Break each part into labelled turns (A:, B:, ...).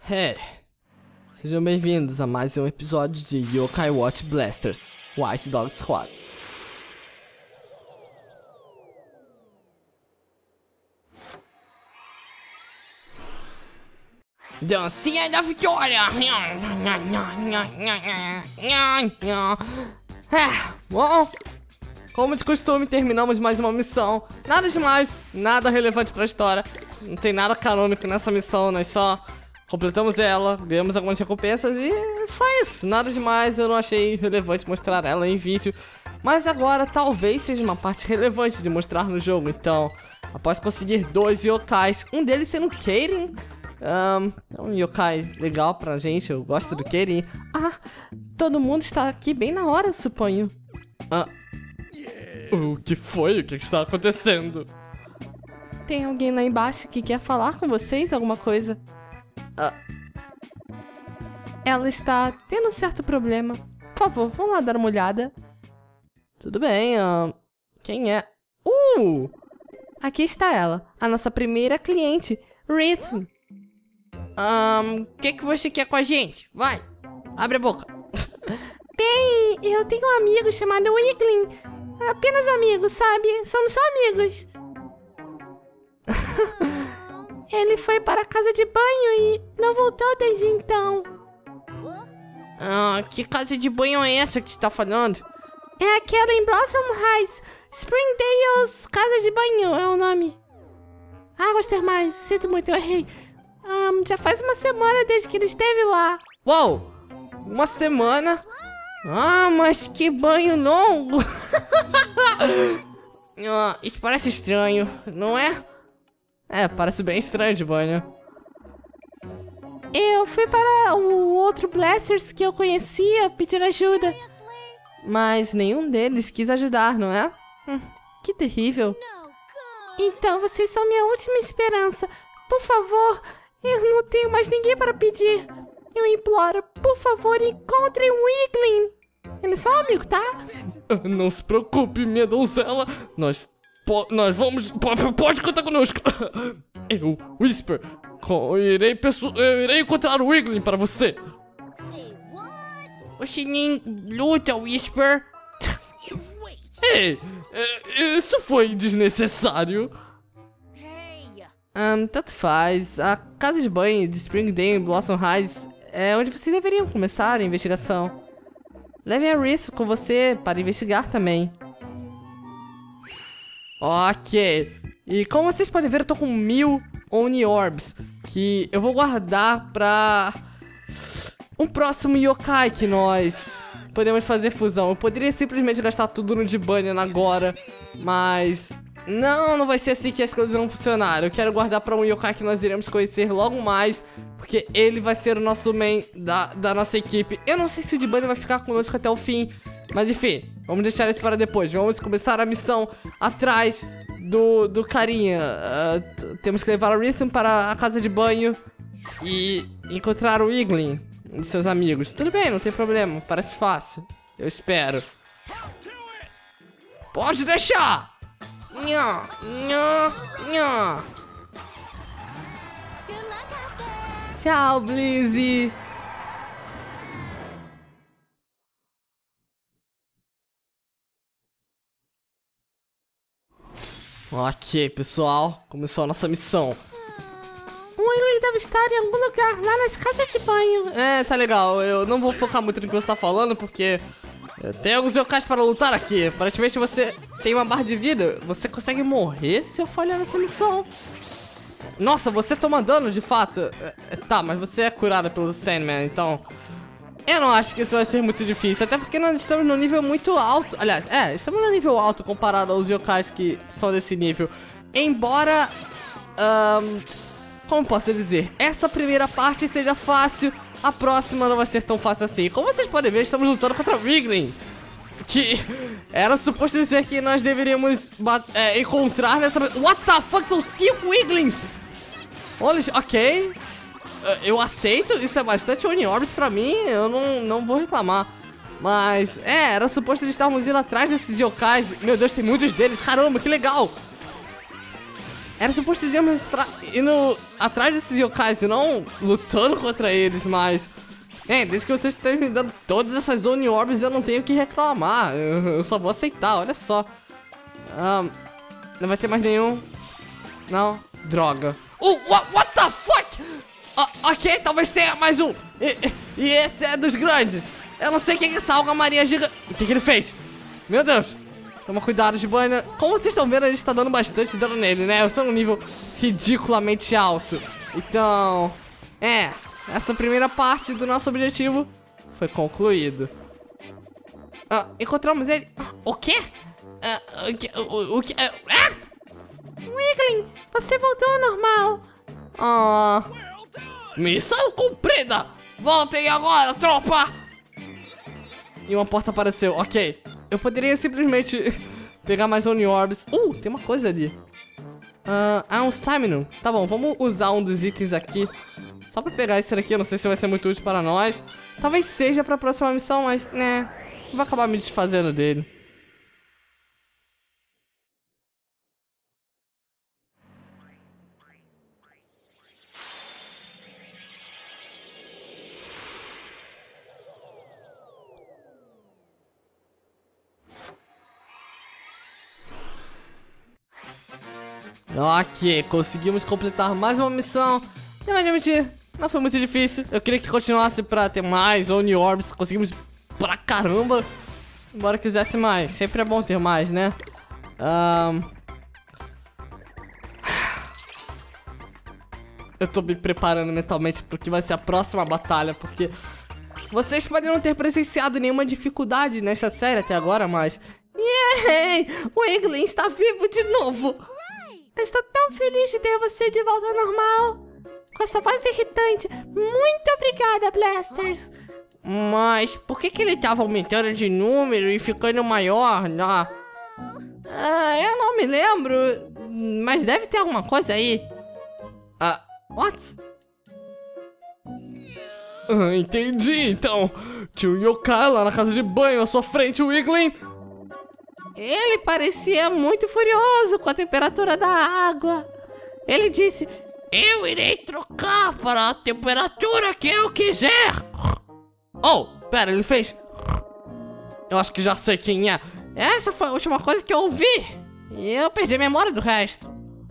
A: Hey, sejam bem-vindos a mais um episódio de Yokai Watch Blasters White Dog Squad. Dancinha da vitória! Bom, como de costume, terminamos mais uma missão. Nada demais, nada relevante pra história. Não tem nada canônico nessa missão, nós só completamos ela, ganhamos algumas recompensas e só isso. Nada demais, eu não achei relevante mostrar ela em vídeo. Mas agora talvez seja uma parte relevante de mostrar no jogo. Então, após conseguir 2 yokais, um deles sendo Keirin. É um yokai legal pra gente, eu gosto do Keirin. Ah, todo mundo está aqui bem na hora, suponho. O que foi? O que está acontecendo? Tem alguém lá embaixo que quer falar com vocês alguma coisa? Ela está tendo um certo problema. Por favor, vamos lá dar uma olhada. Tudo bem, quem é? Aqui está ela, a nossa primeira cliente, Rhythm. Que você quer com a gente? Vai, abre a boca. Bem, eu tenho um amigo chamado Wiggling. Apenas amigos, sabe? Somos só amigos. Ele foi para a casa de banho e não voltou desde então. Que casa de banho é essa que você tá falando? É aquela em Blossom Heights. Springdale's Casa de Banho é o nome. Águas termais, sinto muito, eu errei. Já faz uma semana desde que ele esteve lá. Uou! Uma semana? Mas que banho longo! Isso parece estranho, não é? Parece bem estranho de banho. Eu fui para o outro Blasters que eu conhecia pedir ajuda. Mas nenhum deles quis ajudar, não é? Que terrível. Então vocês são minha última esperança. Por favor, eu não tenho mais ninguém para pedir. Eu imploro, por favor, encontrem o Wiggling. Ele é só um amigo, tá? Não se preocupe, minha donzela. Nós vamos... Pode contar conosco. Eu, Whisper, eu irei encontrar o Wiggling para você. Você nem luta, Whisper. Ei, isso foi desnecessário. Tanto faz. A casa de banho de Springdale em Blossom Heights é onde vocês deveriam começar a investigação. Levem a Riz com você para investigar também. Ok. E como vocês podem ver, eu tô com 1000 Oni Orbs, que eu vou guardar pra um próximo yokai que nós podemos fazer fusão. Eu poderia simplesmente gastar tudo no de banho agora, mas não vai ser assim que as coisas vão funcionar. Eu quero guardar pra um yokai que nós iremos conhecer logo mais, porque ele vai ser o nosso main da nossa equipe. Eu não sei se o de banho vai ficar conosco até o fim, mas enfim, vamos deixar isso para depois. Vamos começar a missão atrás do carinha. Temos que levar a Rhythm para a casa de banho e encontrar o Wiggling e seus amigos. Tudo bem, não tem problema, parece fácil. Eu espero. Pode deixar! Tchau, Blizzy! Ok, pessoal, começou a nossa missão. O Wiggling deve estar em algum lugar lá nas casas de banho. Tá legal, eu não vou focar muito no que você tá falando, porque tem alguns yokais para lutar aqui. Aparentemente você tem uma barra de vida. Você consegue morrer se eu falhar nessa missão. Nossa, você toma dano de fato. Tá, mas você é curada pelo Sandman, então eu não acho que isso vai ser muito difícil. Até porque nós estamos no nível muito alto. Aliás, estamos no nível alto comparado aos yokais que são desse nível. Embora, como posso dizer, essa primeira parte seja fácil, a próxima não vai ser tão fácil assim. Como vocês podem ver, estamos lutando contra o Wiggling, que era suposto dizer que nós deveríamos encontrar nessa... What the fuck? São 5 Wigglings! Olha, ok. Eu aceito, isso é bastante Oni Orbs pra mim, eu não vou reclamar. Mas, era suposto estarmos indo atrás desses yokais. Meu Deus, tem muitos deles, caramba, que legal. Era suposto irmos indo atrás desses yokais e não lutando contra eles, mas... desde que vocês estejam me dando todas essas Oni Orbs, eu não tenho o que reclamar. Eu só vou aceitar, olha só. Não vai ter mais nenhum. Não, droga. What the fuck? Ok, talvez tenha mais um. E esse é dos grandes. Eu não sei quem é essa alga marinha gigante. O que ele fez? Meu Deus. Toma cuidado de banho. Como vocês estão vendo, a gente tá dando bastante dano nele, né? Eu tô num nível ridiculamente alto. Então, essa primeira parte do nosso objetivo foi concluído. Encontramos ele. O quê? O quê?
B: Wiggling, você voltou ao normal.
A: Missão cumprida! Voltem agora, tropa! E uma porta apareceu, ok. Eu poderia simplesmente pegar mais Oni Orbs. Tem uma coisa ali. Um Stamina. Tá bom, vamos usar um dos itens aqui. Só pra pegar esse daqui, eu não sei se vai ser muito útil para nós. Talvez seja pra próxima missão, mas, né, vou acabar me desfazendo dele. Ok, conseguimos completar mais uma missão. Não vai admitir, não foi muito difícil. Eu queria que continuasse pra ter mais Oni Orbs. Conseguimos pra caramba. Embora quisesse mais, sempre é bom ter mais, né? Eu tô me preparando mentalmente porque vai ser a próxima batalha. Porque vocês podem não ter presenciado nenhuma dificuldade nesta série até agora, mas... O Wiggling está vivo de novo.
B: Eu estou tão feliz de ter você de volta ao normal. Com essa voz irritante. Muito obrigada, Blasters.
A: Mas por que ele tava aumentando de número e ficando maior? Eu não me lembro. Mas deve ter alguma coisa aí. What? Entendi, então. Tinha um yokai lá na casa de banho à sua frente, Wiggling.
B: Ele parecia muito furioso com a temperatura da água. Ele disse:
A: eu irei trocar para a temperatura que eu quiser. Pera, ele fez... Eu acho que já sei quem é. Essa foi a última coisa que eu ouvi. E eu perdi a memória do resto.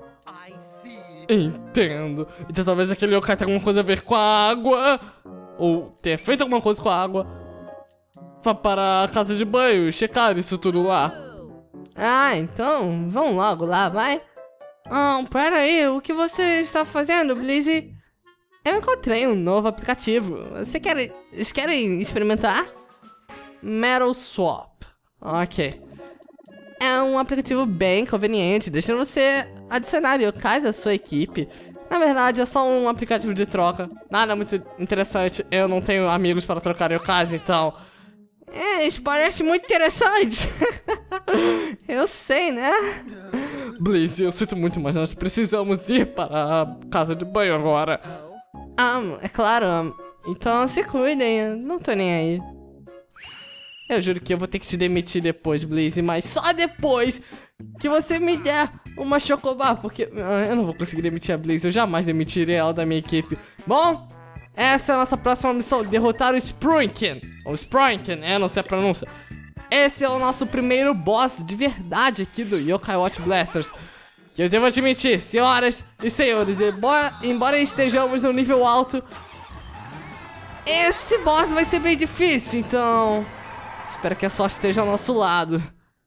A: Entendo. Então talvez aquele yokai tenha alguma coisa a ver com a água. Ou tenha feito alguma coisa com a água. Vá para a casa de banho e checar isso tudo lá. Então vamos logo lá, vai. Pera aí, o que você está fazendo, Blizzy? Eu encontrei um novo aplicativo. Vocês querem experimentar? Metal Swap. Ok. É um aplicativo bem conveniente, deixando você adicionar yokais à sua equipe. Na verdade, é só um aplicativo de troca. Nada muito interessante. Eu não tenho amigos para trocar yokais, então... isso parece muito interessante. Eu sei, né? Blizzy, eu sinto muito, mas nós precisamos ir para a casa de banho agora. É claro. Então se cuidem, não tô nem aí. Eu juro que eu vou ter que te demitir depois, Blizzy, mas só depois que você me der uma chocobar, porque eu não vou conseguir demitir a Blizzy, eu jamais demitirei ela da minha equipe. Bom, essa é a nossa próxima missão, derrotar o Sprunken. Ou Sprunken, não sei a pronúncia. Esse é o nosso primeiro boss de verdade aqui do Yokai Watch Blasters. Que eu devo admitir, senhoras e senhores, embora estejamos no nível alto, esse boss vai ser bem difícil, então... espero que a sorte esteja ao nosso lado.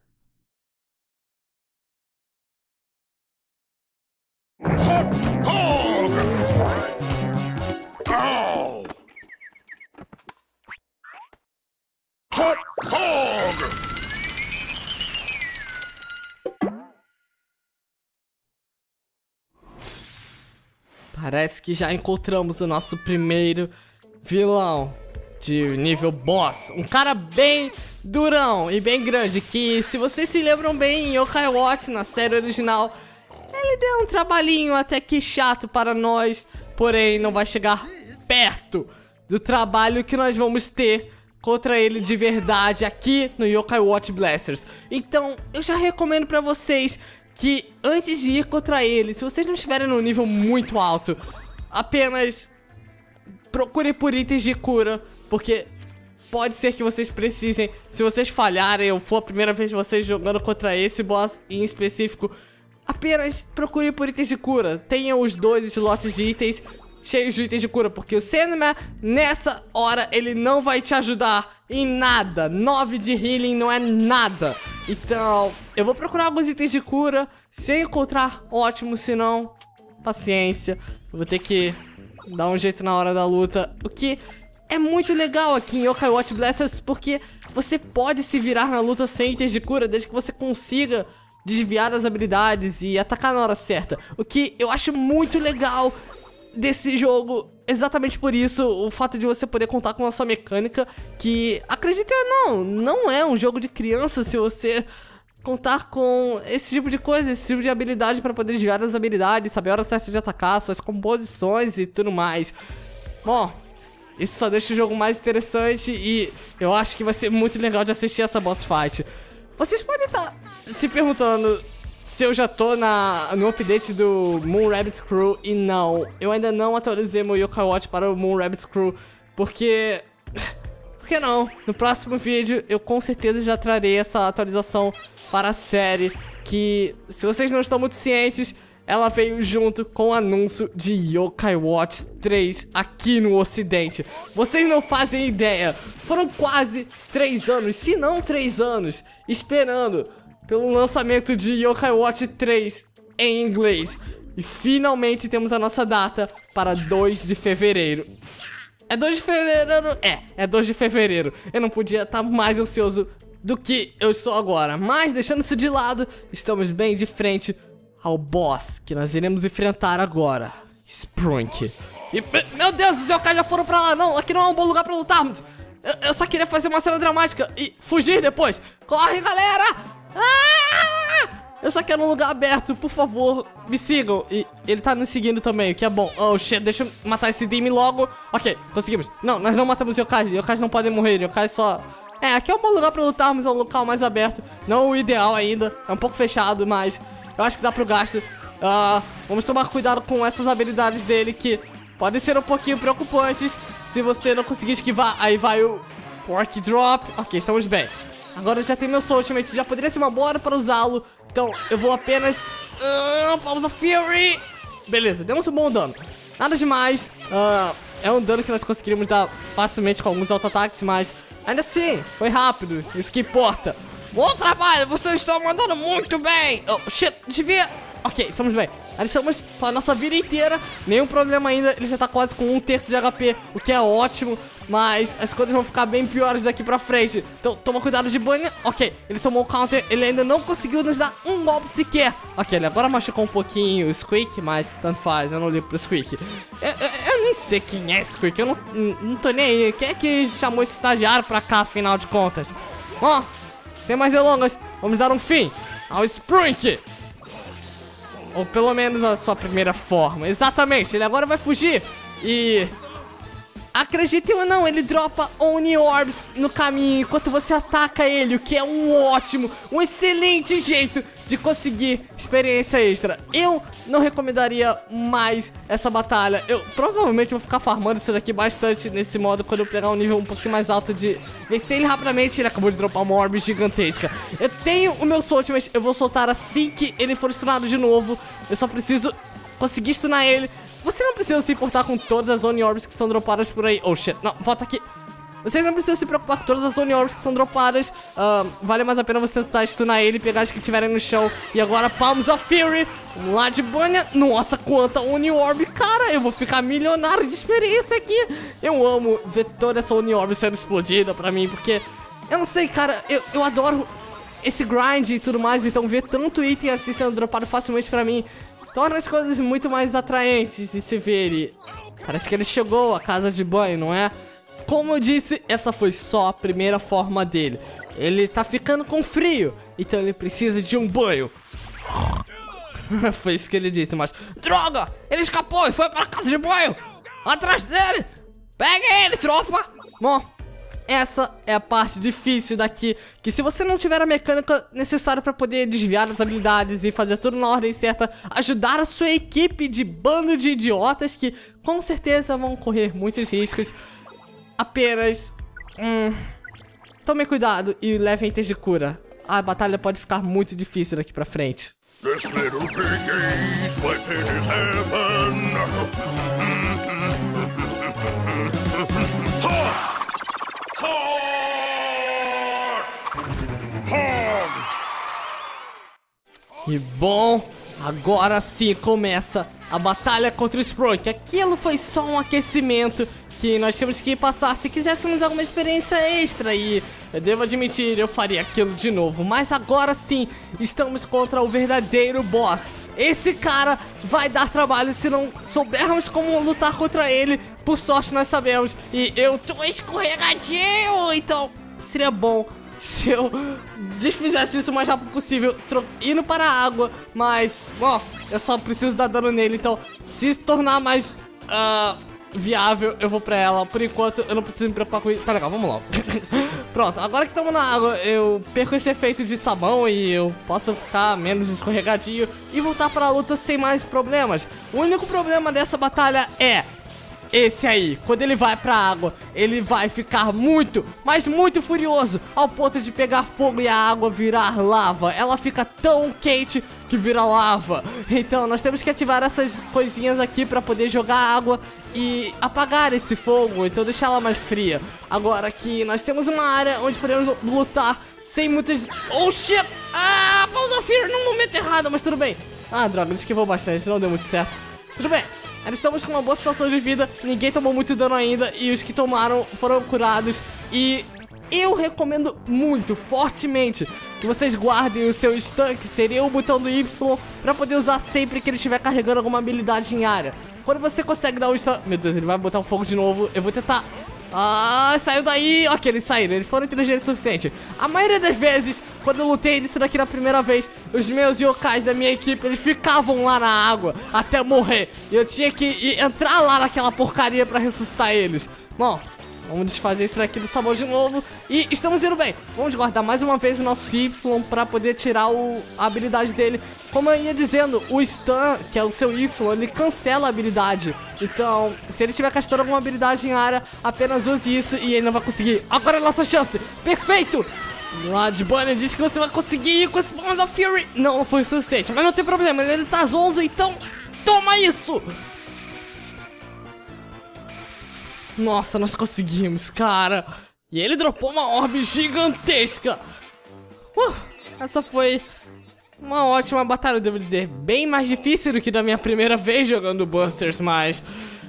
A: Parece que já encontramos o nosso primeiro vilão de nível boss. Um cara bem durão e bem grande, que se vocês se lembram bem, em Yokai Watch, na série original, ele deu um trabalhinho até que chato para nós, porém não vai chegar perto do trabalho que nós vamos ter contra ele de verdade aqui no Yokai Watch Blasters. Então eu já recomendo pra vocês que antes de ir contra ele, se vocês não estiverem num nível muito alto, apenas procure por itens de cura, porque pode ser que vocês precisem. Se vocês falharem ou for a primeira vez de vocês jogando contra esse boss em específico, apenas procure por itens de cura. Tenha os 2 slots de itens cheios de itens de cura, porque o Sandman, nessa hora, ele não vai te ajudar em nada. 9 de healing não é nada. Então, eu vou procurar alguns itens de cura. Se eu encontrar, ótimo. Se não, paciência. Eu vou ter que dar um jeito na hora da luta. O que é muito legal aqui em Yokai Watch Blasters, porque você pode se virar na luta sem itens de cura, desde que você consiga desviar das habilidades e atacar na hora certa. O que eu acho muito legal desse jogo, exatamente por isso, o fato de você poder contar com a sua mecânica, que, acreditem ou não é um jogo de criança se você contar com esse tipo de coisa, esse tipo de habilidade para poder desviar das habilidades, saber a hora certa de atacar, suas composições e tudo mais. Bom, isso só deixa o jogo mais interessante e eu acho que vai ser muito legal de assistir essa boss fight. Vocês podem estar se perguntando se eu já tô no update do Moon Rabbit Crew, e não, eu ainda não atualizei meu Yokai Watch para o Moon Rabbit Crew, porque... Por que não? No próximo vídeo eu com certeza já trarei essa atualização para a série, que, se vocês não estão muito cientes, ela veio junto com o anúncio de Yokai Watch 3 aqui no ocidente. Vocês não fazem ideia, foram quase 3 anos, se não 3 anos, esperando pelo lançamento de Yokai Watch 3 em inglês. E finalmente temos a nossa data para 2 de fevereiro. É 2 de fevereiro? É 2 de fevereiro. Eu não podia estar mais ansioso do que eu estou agora. Mas, deixando isso de lado, estamos bem de frente ao boss que nós iremos enfrentar agora. Sprunk. E, meu Deus, os yokai já foram pra lá. Não, aqui não é um bom lugar pra lutarmos. Eu só queria fazer uma cena dramática e fugir depois. Corre, galera! Eu só quero um lugar aberto, por favor, me sigam. E ele tá nos seguindo também, o que é bom. Oh shit, deixa eu matar esse Dime logo. Ok, conseguimos. Não, nós não matamos yokais. Yokais não podem morrer, yokais só... aqui é um bom lugar pra lutarmos, é um local mais aberto. Não o ideal ainda, é um pouco fechado, mas eu acho que dá pro gasto. Vamos tomar cuidado com essas habilidades dele, que podem ser um pouquinho preocupantes. Se você não conseguir esquivar, aí vai o Pork Drop. Ok, estamos bem. Agora já tem meu Soul Ultimate, já poderia ser uma boa hora para usá-lo. Então eu vou apenas... vamos a Fury. Beleza, demos um bom dano. Nada demais. É um dano que nós conseguiríamos dar facilmente com alguns auto-ataques, mas ainda assim, foi rápido, isso que importa. Bom trabalho, vocês estão mandando muito bem. Oh, shit, devia... Ok, estamos bem. Aí estamos com a nossa vida inteira. Nenhum problema ainda, ele já tá quase com 1/3 de HP, o que é ótimo. Mas as coisas vão ficar bem piores daqui pra frente. Então toma cuidado de banho. Ok, ele tomou o counter, ele ainda não conseguiu nos dar um golpe sequer. Ok, ele agora machucou um pouquinho o Squeak, mas tanto faz, eu não ligo pro Squeak. Eu nem sei quem é Squeak, eu não tô nem aí. Quem é que chamou esse estagiário pra cá, afinal de contas? Bom, sem mais delongas, vamos dar um fim ao Sprunk. Ou pelo menos a sua primeira forma. Exatamente, ele agora vai fugir. E... acreditem ou não, ele dropa Oni Orbs no caminho enquanto você ataca ele, o que é um ótimo, um excelente jeito de conseguir experiência extra. Eu não recomendaria mais essa batalha. Eu provavelmente vou ficar farmando isso daqui bastante nesse modo quando eu pegar um nível um pouquinho mais alto de vencer ele rapidamente. Ele acabou de dropar uma orb gigantesca. Eu tenho o meu Soul Ultimate, eu vou soltar assim que ele for stunado de novo. Eu só preciso conseguir stunar ele. Você não precisa se importar com todas as Oni Orbs que são dropadas por aí. Oh shit, não, volta aqui. Você não precisa se preocupar com todas as Oni Orbs que são dropadas. Vale mais a pena você tentar stunar ele, pegar as que tiverem no chão. E agora Palms of Fury. Vamos lá de banha. Nossa, quanta Oni Orb, cara. Eu vou ficar milionário de experiência aqui. Eu amo ver toda essa Oni Orb sendo explodida pra mim, porque... eu não sei, cara, eu adoro esse grind e tudo mais. Então ver tanto item assim sendo dropado facilmente pra mim torna as coisas muito mais atraentes de se ver. E parece que ele chegou à casa de banho, não é? Como eu disse, essa foi só a primeira forma dele. Ele tá ficando com frio, então ele precisa de um banho. Foi isso que ele disse, mas... droga! Ele escapou e foi para a casa de banho! Atrás dele! Pega ele, tropa! Bom, essa é a parte difícil daqui, que se você não tiver a mecânica necessária pra poder desviar das habilidades e fazer tudo na ordem certa, ajudar a sua equipe de bando de idiotas que com certeza vão correr muitos riscos, apenas tome cuidado e leve itens de cura. A batalha pode ficar muito difícil daqui pra frente.
C: This little piggy's waiting his heaven.
A: E bom, agora sim começa a batalha contra o Sprunk. Aquilo foi só um aquecimento que nós tínhamos que passar se quiséssemos alguma experiência extra. E eu devo admitir, eu faria aquilo de novo. Mas agora sim, estamos contra o verdadeiro boss. Esse cara vai dar trabalho se não soubermos como lutar contra ele. Por sorte nós sabemos. E eu tô escorregadio, então seria bom se eu desfizesse isso o mais rápido possível, indo para a água. Mas, bom, eu só preciso dar dano nele. Então, se tornar mais viável, eu vou pra ela. Por enquanto, eu não preciso me preocupar com isso. Tá legal, vamos lá. Pronto, agora que estamos na água, eu perco esse efeito de sabão e eu posso ficar menos escorregadio e voltar para a luta sem mais problemas. O único problema dessa batalha é esse aí. Quando ele vai pra água, ele vai ficar muito, mas muito furioso, ao ponto de pegar fogo e a água virar lava. Ela fica tão quente que vira lava. Então nós temos que ativar essas coisinhas aqui pra poder jogar água e apagar esse fogo, então deixar ela mais fria. Agora aqui nós temos uma área onde podemos lutar sem muitas... Oh shit! Ah, Balls of Fear no momento errado, mas tudo bem. Ah, droga, ele esquivou bastante, não deu muito certo. Tudo bem. Nós estamos com uma boa situação de vida, ninguém tomou muito dano ainda e os que tomaram foram curados. E eu recomendo muito, fortemente, que vocês guardem o seu stun, que seria o botão do Y, pra poder usar sempre que ele estiver carregando alguma habilidade em área. Quando você consegue dar o stun... Meu Deus, ele vai botar o fogo de novo, eu vou tentar... Ah, saiu daí. Ok, eles saíram, eles foram inteligentes o suficiente. A maioria das vezes, quando eu lutei disso daqui na primeira vez, os meus yokais da minha equipe, eles ficavam lá na água até morrer. E eu tinha que entrar lá naquela porcaria pra ressuscitar eles. Bom, vamos desfazer isso daqui do sabor de novo. E estamos indo bem. Vamos guardar mais uma vez o nosso Y pra poder tirar a habilidade dele. Como eu ia dizendo, o stun, que é o seu Y, ele cancela a habilidade. Então, se ele estiver castando alguma habilidade em área, apenas use isso e ele não vai conseguir. Agora é a nossa chance. Perfeito! Blood Bunny disse que você vai conseguir ir com esse Balls of Fury. Não foi o suficiente, mas não tem problema. Ele tá zonzo, então toma isso! Nossa, nós conseguimos, cara. E ele dropou uma orbe gigantesca. Essa foi uma ótima batalha, eu devo dizer. Bem mais difícil do que da minha primeira vez jogando Busters, mas...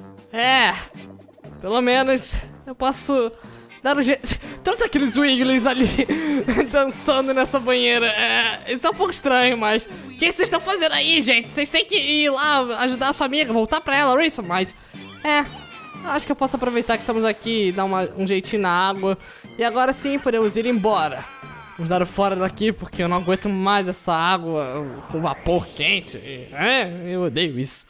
A: pelo menos eu posso dar um jeito. Todos aqueles Wigglies ali dançando nessa banheira. Isso é um pouco estranho, mas... O que vocês estão fazendo aí, gente? Vocês têm que ir lá ajudar a sua amiga, voltar pra ela, Rayson, mas... acho que eu posso aproveitar que estamos aqui e dar um jeitinho na água. E agora sim podemos ir embora. Vamos dar o fora daqui porque eu não aguento mais essa água com vapor quente. Eu odeio isso.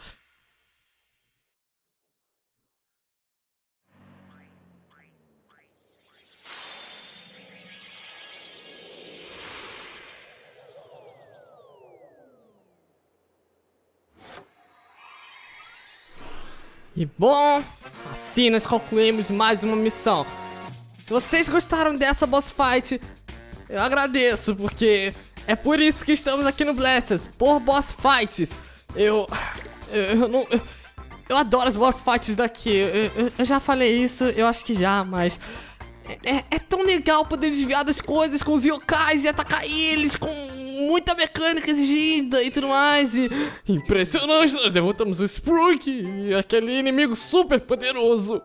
A: E bom, assim nós concluímos mais uma missão. Se vocês gostaram dessa boss fight, eu agradeço, porque é por isso que estamos aqui no Blasters, por boss fights. Eu adoro as boss fights daqui. Eu já falei isso, eu acho que já, mas... É tão legal poder desviar das coisas com os yokais e atacar eles com muita mecânica exigida e tudo mais. E impressionante, nós derrotamos o Sprunk e aquele inimigo super poderoso.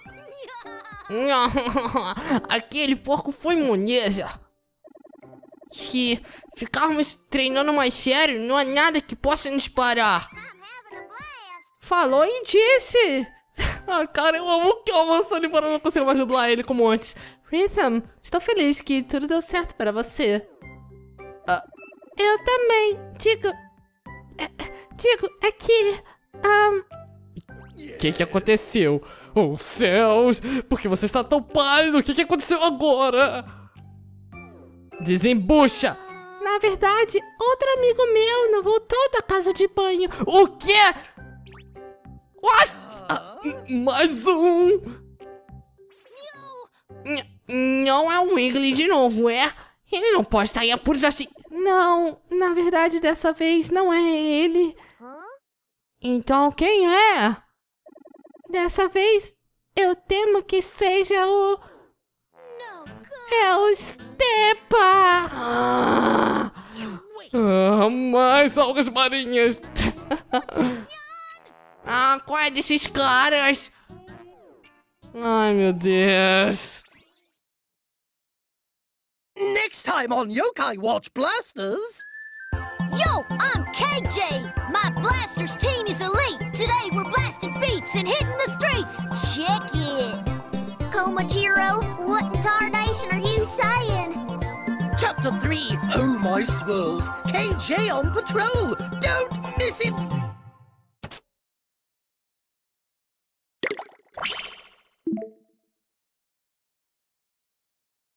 A: Aquele porco foi moneza. Se ficarmos treinando mais sério, não há nada que possa nos parar. Falou e disse. Cara, eu amo que eu avançando embora, eu não consigo mais dublar ele como antes. Rhythm, estou feliz que tudo deu certo para você. Eu também. Digo, é que... O que aconteceu? Oh, céus! Por que você está tão pálido? O que aconteceu agora? Desembucha!
B: Na verdade, outro amigo meu não voltou da casa de banho.
A: O quê? What? Mais um!
B: Não é o Wiggly de novo, é? Ele não pode estar em apuros assim. Não, na verdade dessa vez não é ele. Então quem é? Dessa vez eu temo que seja o... É o Stepa!
A: Mais algas marinhas!
B: Qual é desses caras?
A: Ai, meu Deus!
D: Next time on Yokai Watch Blasters.
E: Yo, I'm KJ. My Blasters team is elite. Today we're blasting beats and hitting the streets. Check it. Komajiro, what in tarnation are you saying?
D: Chapter 3, Oh My Swirls. KJ on patrol. Don't miss it.